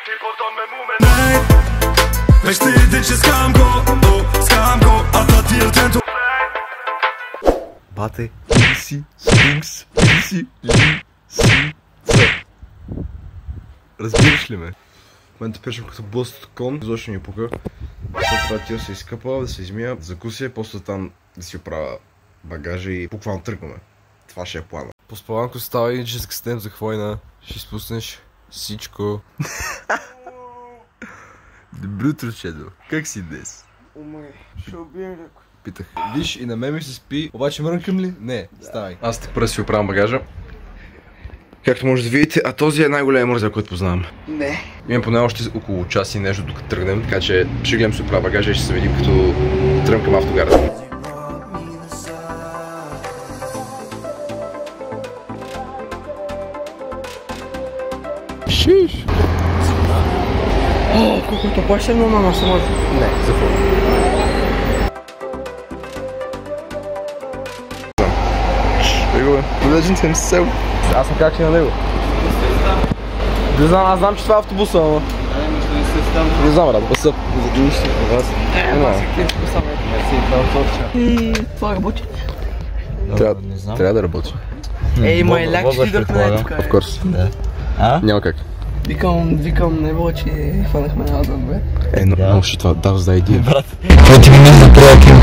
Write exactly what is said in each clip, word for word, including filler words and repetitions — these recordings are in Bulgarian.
и потом ме муме. Вещите, че скам го, о, скам го, а та ти е тенто. Бате, ли си, сфинкс, ли си, ли си, са. Разбираш ли ме? В момента пешам като блъст кон, защо ми пука. След това тя се изкъпа, да се измия, закуся, после там да си оправя багажа и буквално тръгваме. Това ще е плана. По спаланко става и че скъстем за хвойна, ще изпуснеш всичко. Добро утро, Чедо. Как си днес? Умре, ще убия леко. Питах. Виж, и на мен ми се спи, обаче мрънкам ли? Не, да. Ставай. Аз те първо си оправям багажа. Както може да видите, а този е най-големият мързел, който познавам. Не. Имам поне още около час и нещо докато тръгнем, така че ще гледам си оправя багажа и ще се видим като тръгнем към автогарата. Шиш! О, колкото баше много на само. Не, зафървам. Legend himself. Аз съм как си на него. Не знам, аз знам, че това е автобуса, ама. Не знам, брат, бъса. Нищо, вас. И това работи? Трябва да работи. Ей, има и ляк, че дойдохме на тук. Of course. Няма как. Викам, викам, не бъде, че хванахме на Азан, бе. Е, но ще това дава за идея. Брат, това ти ми не за проекил.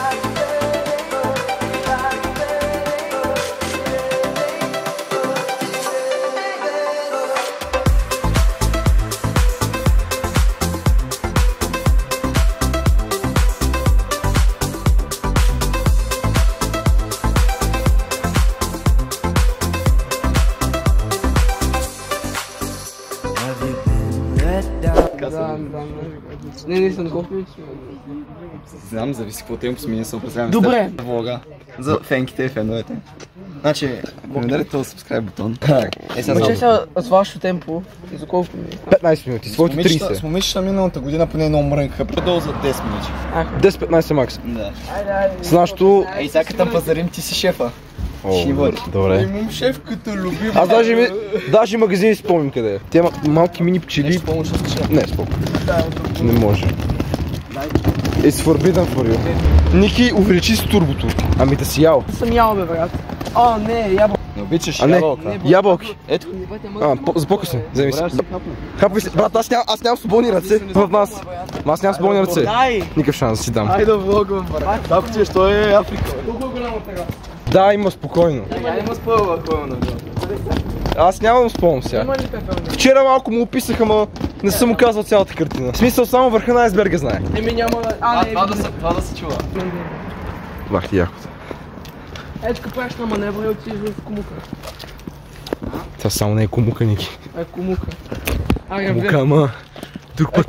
Не, не съм колко минути. Знам, зависи какво темпо сме, ние се определяме. Добре. Влога. За фенките и феновете. Значи, ако ми дадете този subscribe бутон. Е, сега Мъче сега с вашето темпо и за колко минути? петнайсет минути, своето С трийсет. момичета миналата година поне едно мрънкаха, предолу за десет минути. десет-петнайсет макс. Да. С нашото... Ей, сега като пазарим, ти си шефа. О, Ще води. добре. Имам шеф като любим. Аз даже, ми, даже магазини спомням къде е. Те малки мини пчели... Не, спомням. Не може. It's forbidden for you. Ники, увеличи си турбото. Ами да си ял. Съм ял, бе, брат. О, не, ябълка. Не обичаш А не, ябълка. ябълки. Ето. А, за по-късно. Вземи си. Хапвай си. Брат, аз нямам, аз нямам свободни ръце в нас. Аз нямам свободни ръце. Дай! Никакъв шанс да си дам. Айде влогвам, брат. Тако че, що е Африка. Колко голяма тега? Да, има спокойно. Сега има спълва, хора на Аз нямам спомням сега. Има ли пепел? Вчера малко му описаха, ма не съм му казал цялата картина. В смисъл, само върха на айсберга знае. Еми няма... А, не, Това да се, това да се чува. Бах ти якото. Ечка правиш на маневра и отидеш в кумука. Това само не е кумука, Ники. Е, кумука. Ай, Кумука, ама... Друг път.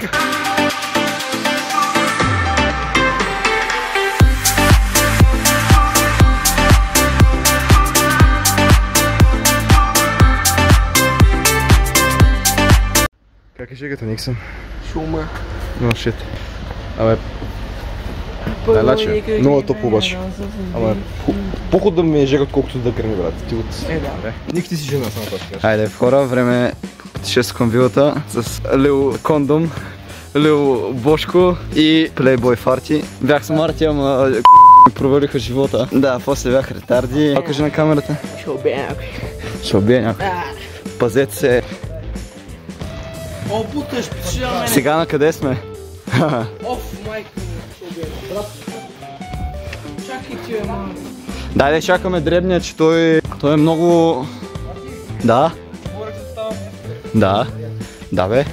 Как е жегата, Никсън? Шума. No shit. Абе, дай лаче. Много е топло обаче. Абе, по-хубаво да ме е жега, колкото да гърми, брат. Ти от... Е, да. Ники, ти си жена, само това ще кажеш. Айде, в хора, време пътешествие към вилата с Лил Кондом, Лил Бошко и Плейбой Фарти. Бях с Марти, ама ми провалиха живота. Да, после бях ретарди. Покажи на камерата. Ще убия някой. Ще убия някой. Пазете се. О, путаш, пиши на мене. Сега на къде сме? Оф, майка ми, ще убия. Брат. Чакай ти, ама. Дай да чакаме дребния, че той, той е много... Да? Да. Да, бе.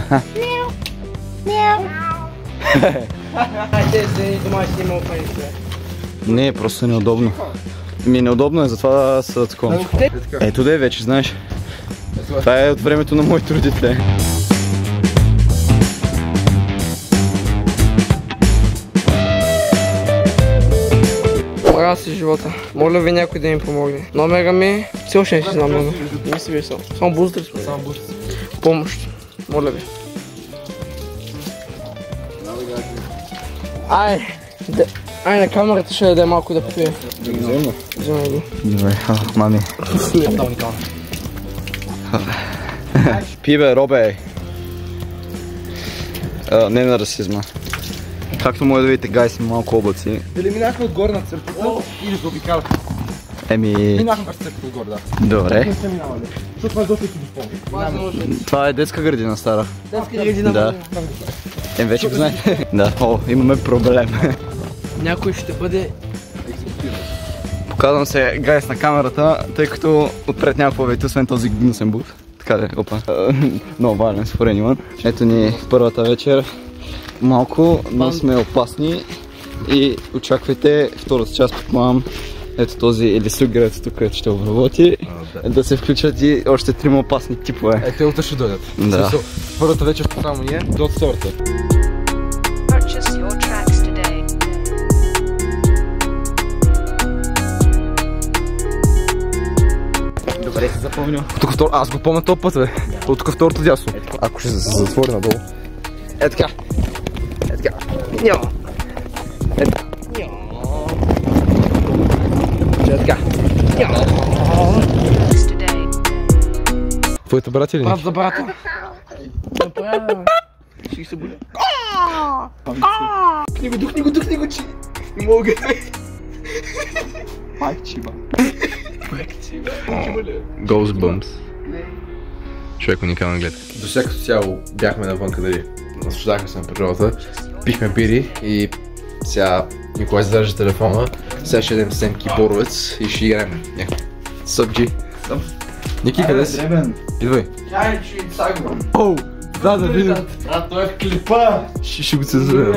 Айде, зени, дома ще има опаните. Не, е просто неудобно. Ми неудобно е, затова са такова. Ето да е вече, знаеш. Това е от времето на моите родители. Мраз си живота. Моля ви някой да ми помогне. Номера ми, все още не си знам номер. Не ми си висъл. Само бустер сме. Само бустер. Помощ. Моля ви. Ай, да, ай на камерата ще даде малко да попие. Взема. Вземай го. Добре, мами. Пи бе, Робе. А, не на расизма. Както може да видите, гайс, има малко облаци. Дали минахме отгоре на църквата или заобикалахме? Еми... Минахме през църквата отгоре, да. Добре. Не сме минавали. Защото това е доста си спомни. Това е детска градина стара. Детска градина. Да. Е, вече го знаете. Да. О, имаме проблем. Някой ще бъде... Показвам се, гайс, на камерата, тъй като отпред няма повече, освен този гнусен бут. Така да, опа. Много важен, според Иван. Ето ни първата вечер. Малко, но сме опасни и очаквайте втората част, предполагам. Ето този елисугерът тук, където ще обработи. А, да. да се включат и още трима опасни типове. Е, те утре ще дойдат. Да. Първата вечер само ние, до втората. Добре си запомнил. Тук втор... Аз го помня този път, бе. От тук второто дясно. Ако ще се затвори надолу. Е така. Е така. Няма. Е така. Е така. Няма. Твоите брати ли? Брат за брата. Ще се боля. Духни го, духни го, духни го, че... Не мога. Майчи, ба. Goosebumps. Човек уникална гледка. До всякото цяло бяхме навън, къде наслаждахме се на природата, пихме бири и сега Николай задържа телефона. Сега ще дадем Семки Боровец и ще играем. Съп, Джи. Ники, къде си? Идвай. Чай, че сагвам. Оу, да, да видим. А, той е в клипа. Ще, ще го цензурирам.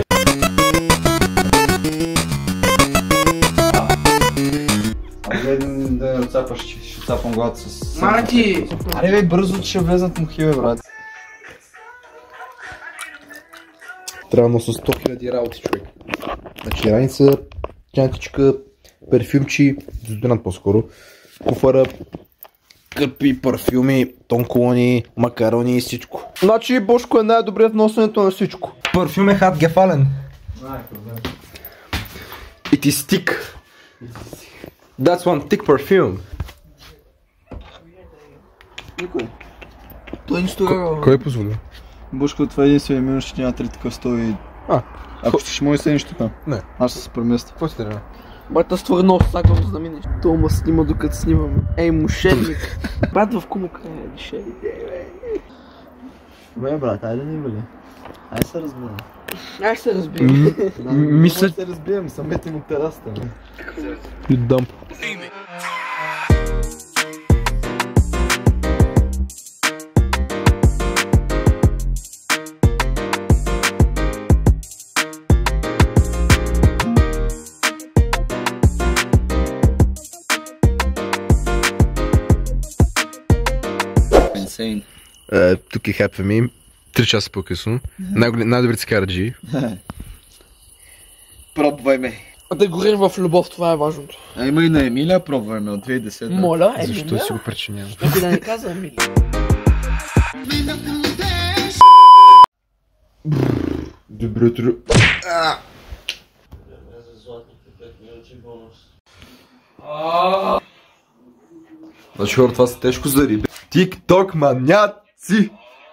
Гледам да разцапаш, ще цапам главата с... Марти! Аре бе, бързо, че ще влезнат мухи, бе, брат. Трябва да носа сто хиляди работи, човек. Значи раница, чантичка, перфюмчи, дезодорант по-скоро, куфара, кърпи, парфюми, тонколони, макарони и всичко. Значи Бошко е най-добрият в носенето на всичко. Парфюм е хат гефален. It is thick. That's one thick perfume. Никой. Той нищо не... Кой е позволил? Бошко, това е единствено минус, ще няма три такъв сто и... А. Ако ще може да седнеш тук. Не. Аз ще се преместя. Какво си трябва? Брат, аз твърде много саквам, за да минеш. Това ма снима докато снимам. Ей, мошенник. Брат, в кому края лише. Бе, брат, айде не бъде. Айде се разбирам. Ай се разбирам. Мисля... се разбием, самете му терасата. You dump. Insane. Uh, тук е Happy Me, три часа по-късно. Най-добрите си караджи. Пробвай ме. Да гориш в любов, това е важното. А има и на Емилия, пробвай ме от две хиляди и десета. Моля, Емилия. Защо си го причинявам? Някой да не каза Емилия. Добро утро. Значи хора, това са тежко за риби. Тик-ток маняци!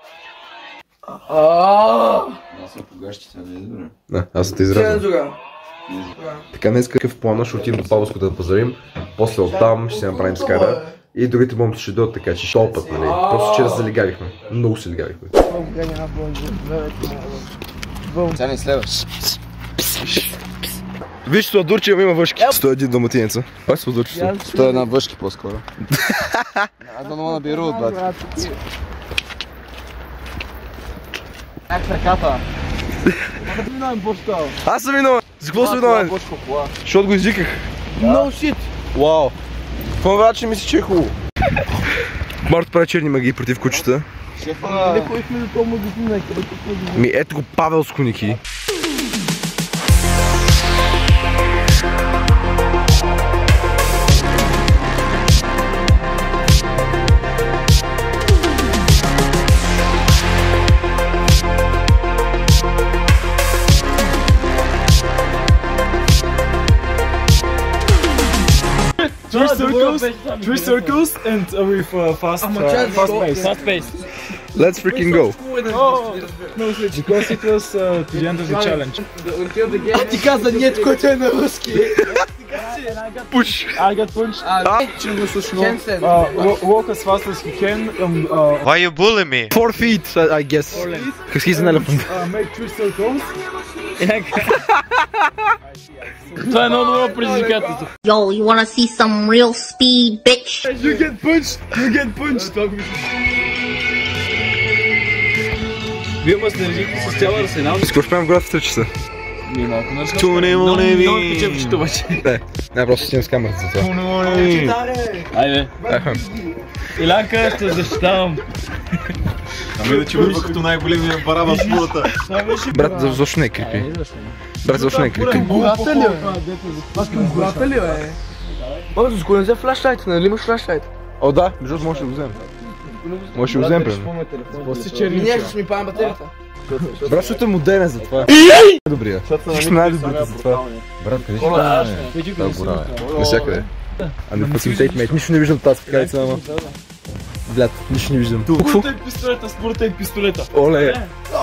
Аз съм погащи, сега не е добре. Да, аз съм те Сега изразил. тогава. Така днес какъв плана, ще отидем до Павловско да пазарим, после оттам ще се направим скара и другите момци ще дойдат, така че ще опът, нали? Просто вчера се залигавихме. Много се лигавихме. Сега не следваш. Виж, Сладурчев има въшки. сто един доматинеца. Пак Сладурчев. Той е една въшки по-скоро. I don't wanna be rude, but... Как ръката? Мога да минавам Бошко. Аз съм виновен! За какво съм виновен? Защото го извиках. No shit! Вау! Това враче мисли, че е хубаво. Марто прави черни магии против кучета. Не ходихме до този магазин, където ходим. Ми ето го Павелско, Ники. Three circles, three circles, and uh, with uh, fast, uh, fast pace. Fast pace. Let's freaking go. Because it was uh, the end of the challenge. Ти каза нет, който е на руски. Push. I got punched. Uh, walk as fast as he can. Um, uh, Why you bully me? Four feet, I guess. Because he's an elephant. uh, make three circles. Това е много добро предизвикателство. Yo, you wanna see some real speed, bitch? You get punched. You get punched. Вие ме снарядихте с цял арсенал. Скоро спрям в град в три часа. Ми малко наръчно. Туне моне ви. Много печепче това, че. Не, не, просто снимам с камерата за това. Туне моне ви. Айде. Илянка, ще защитавам. Ами да че върва като най-големия бараба в спорта. Брат, защо не е крипи? Брат, защо не е крипи? Гората ли е? Аз към гората ли е? О, с кой не взе флашлайт, нали имаш флашлайт? О, да, защото може да го вземем. Може да го вземем, примерно. Ние ще ми паем батерията. Брат, защото е модерен за това. Добрия. Защото най-добрите за това. Брат, къде ще стане? Това гора е. Навсякъде. А не фасилитейт, мейт. Нищо не виждам тази спекалица, ама. Блядь, нищо не виждам. Спорта и пистолета, спорта и пистолета. Оле!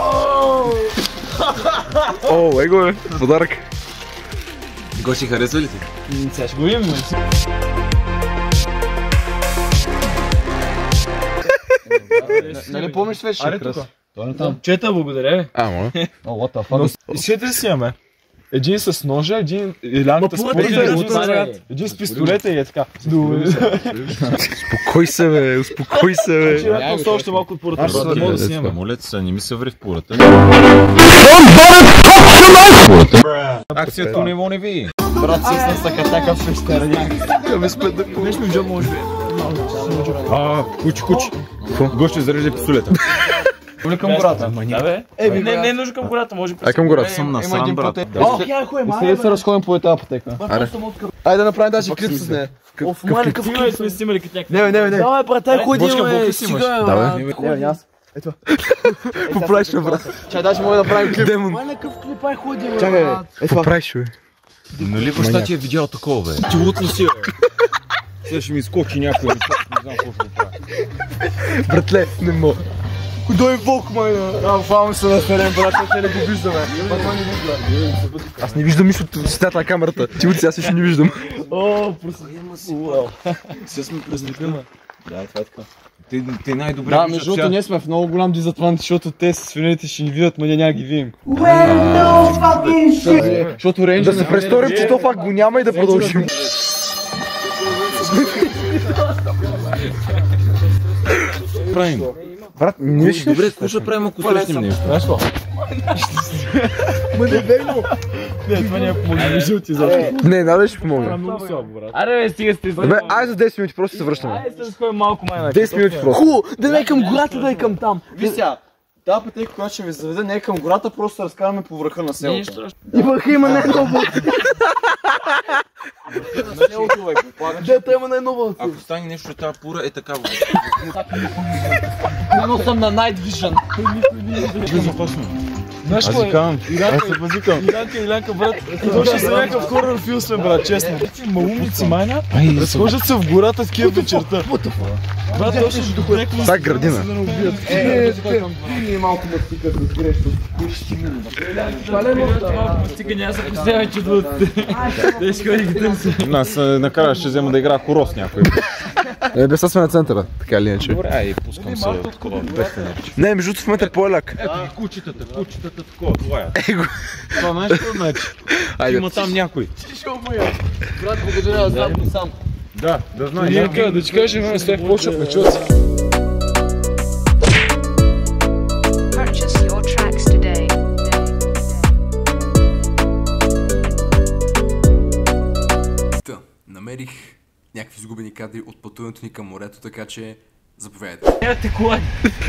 О, его е. Подарък. Го си харесва ли ти? Сега ще го видим. Нали помниш свещи? Аре тук. Чета, благодаря. А, моля. О, what the fuck. Изчете си имаме. Един с ножа, един илянката с пълта, един с пистолета и е така. Успокой се, бе, успокой се, бе. Ще са още малко от пората, брат, мога да снимаме. Моля се, не ми се ври в пората. Акцията ниво не ви. Брат, сесна са катака в пещерня. Виж ми в джоб, може би. А, кучи, кучи. Го ще зарежда пистолета. Или към гората. Да, бе. Е, не, не е нужно към гората, може би. Ай, към гората. Съм насран, брат. О, хей, хой, май, След се разходим по една аптека. Айде да направим даже клип с нея. Оф, мале, какъв Снимали сме снимали като някакви. Не, не, не. Давай, брат, ай ходи, бе, стига, Да, бе. бе. Не, аз. Ето. Поправиш, бе, брат. Чай, даже мога да правим клип. Демон. Мале, какъв клип, ай ходи, бе. Чакай, бе. Поправиш, бе. Нали баща ти е видял такова, бе? Ти лутно си, бе. Сега ще ми скочи някой, не знам какво ще правя. Братле, не мога. Кой е вълк, майна? А, фално се на терен, брат, те не го виждаме. Това не вижда. Аз не виждам нищо от светата на камерата. Ти от сега също не виждам. О, просто. Уау. Сега сме презлепима. Да, това е така. Ти, ти най-добре Да, виждаш между другото сега. ние сме в много голям дизадвантаж, защото те с свинете ще ни видят, но ние няма ги видим. Защото рейнджер... Да се престорим, че то факт го няма и да продължим. Правим. Брат, не виж Добре, какво ще правим, ако срещнем нещо? Знаеш какво? Не, това няма помогне, не жълти за. Не, надо ще помогна. Много слабо, брат. Аре, бе, стига сте. Добре, ай за десет минути, просто се връщаме. Айде се разходим малко, майна. десет минути просто. Хубаво, да не е към гората, да е към там. Виж сега, тази пътека, която ще ви заведе, не е към гората, просто се разкараме по върха на селото. И върха има най-ново. На селото, бе, попадаш. Дета има най-ново. Ако стане нещо, тази пура е такава. Но съм на Night Vision. Знаеш какво е? Илянка, Илянка, Илянка, брат. Точно са някакъв хорър филм сме, брат, честно. Малумници, майна, разхождат се в гората такива вечерта. Брат, точно ще до някакво... Това е градина. Е, малко ме стига да сгреш, кой ще стигне. Стига няма се представя чудовете. Те ще ходи ги търси. Аз накрая ще взема да игра хоро с някой. Е, без сме на центъра, така или иначе. Добре, ай, пускам се такова, без те нарича. Не, между другото в момента е по-ляк. Ето ги кучетата, кучетата такова, това е. Его. Това знаеш какво значи? Айде. Има там някой. Брат, благодаря, да знам сам. Да, да знаеш. Илянка, да ти кажем, с тях почвахме, чуват се. Purchase your tracks today. Та, намерих някакви изгубени кадри от пътуването ни към морето, така че заповядайте. Нямате кола.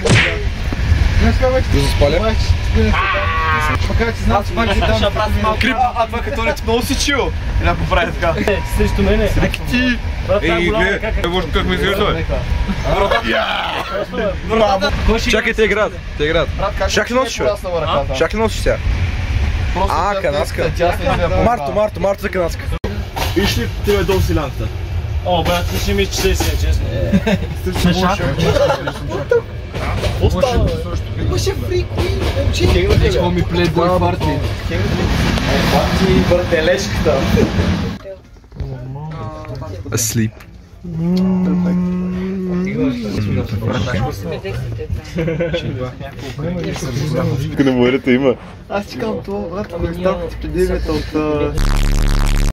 Да се спаля? Макар че знам, че пак си там крип. А това като не ти много си чил. Една поправя така. Срещу мене. Ти! Брат, тази голяма кака. как ме изглежда, бе? Чакай, те играят. Те играят. Шак ли носиш, бе? Шак ли носиш сега? А, канадска. Марто, Марто, Марто за канадска. Виж ли ти ме долу си лянката? О, брат, ти ще ми че си, честно. Имаше фри куин, момче. Кегнаха ми плейбой парти. Парти бъртележката. Asleep. Тук на морето има. Аз чекам това, брат, ако е става епидемията от...